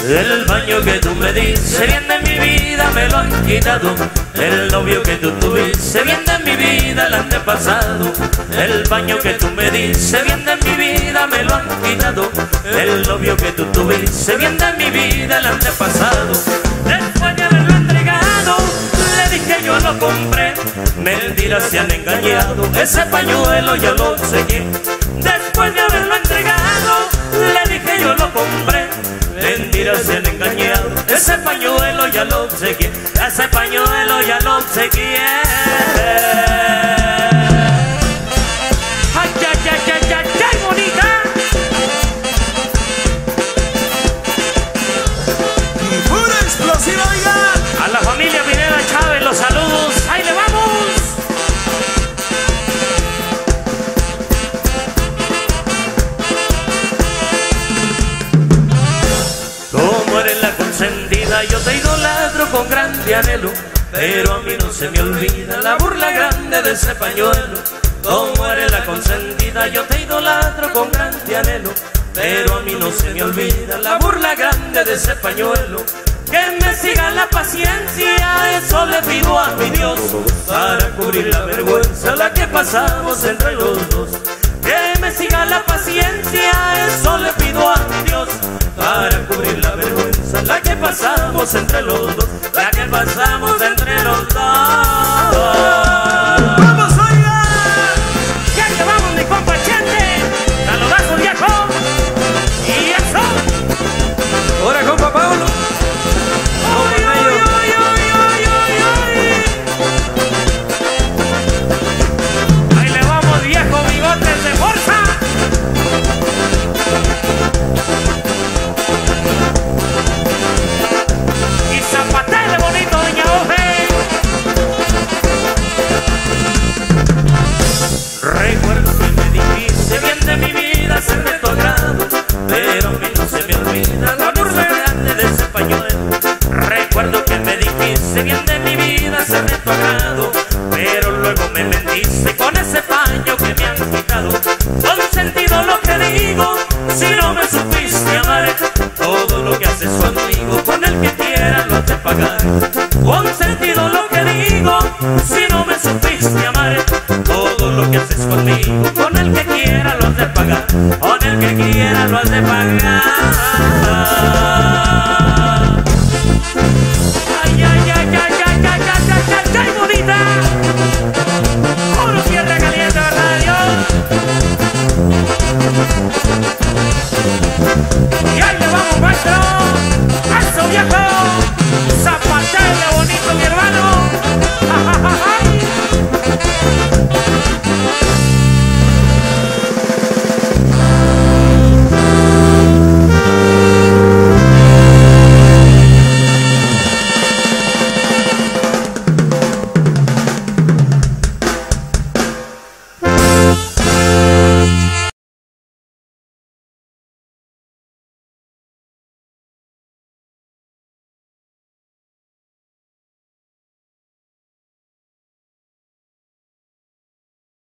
El baño que tú me diste bien de mi vida me lo han quitado. El novio que tú tuviste bien de mi vida el antepasado. El baño que tú me diste bien de mi vida me lo han quitado. El novio que tú tuviste bien de mi vida el antepasado. Después de haberlo entregado, le dije yo lo compré. Mentiras se han engañado, ese pañuelo yo lo obsequié. Después de haberlo entregado, le dije yo lo compré. Mentiras se han engañado, ese pañuelo ya lo obsequié. Ese pañuelo ya lo obsequié. ¡Ay, ay, ay, ay, ay, ay, bonita! ¡Pura explosiva, oiga! A la familia Pineda Chávez, los saludos. ¡Ahí le vamos! Como eres la consentida, yo te idolatro con grande anhelo. Pero a mí no se me olvida la burla grande de ese pañuelo. Como eres la consentida, yo te idolatro con grande anhelo. Pero a mí no se me olvida la burla grande de ese pañuelo. Que me siga la paciencia, eso le pido a mi Dios, para cubrir la vergüenza la que pasamos entre los dos. Que me siga la paciencia, eso le pido a mi Dios, para cubrir la vergüenza la que pasamos entre los dos. La que pasamos entre los dos. ¡Vamos, oiga! Ya que vamos, mi compa Chente. Saludazo, viejo. Y eso. ¡Ahora, compa Pablo! ¡Ay, ay, ay, ay, ay, ay! Ahí le vamos, viejo, bigotes de fuerza. Y zapatele bonito, doña Oje. Recuerdo que me dijiste bien de mi vida, ser de tu agrado, pero a mí no se me olvida la burla grande de ese pañuelo. Recuerdo que me dijiste bien de mi vida, ser de tu agrado, pero luego me mentiste con ese paño que me han quitado. Con sentido lo que digo, si no me supiste amar, todo lo que haces conmigo, con el que quiera lo has de pagar. Con sentido lo que digo, si no me supiste amar, todo lo que haces conmigo, con el que quiera lo has de pagar. Con el que quiera lo has de pagar. Ay, ay,